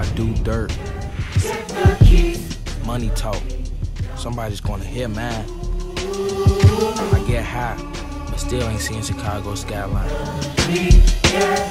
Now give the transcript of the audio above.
I do dirt. Money talk. Somebody's gonna hear mine. I get high, but still ain't seeing Chicago skyline.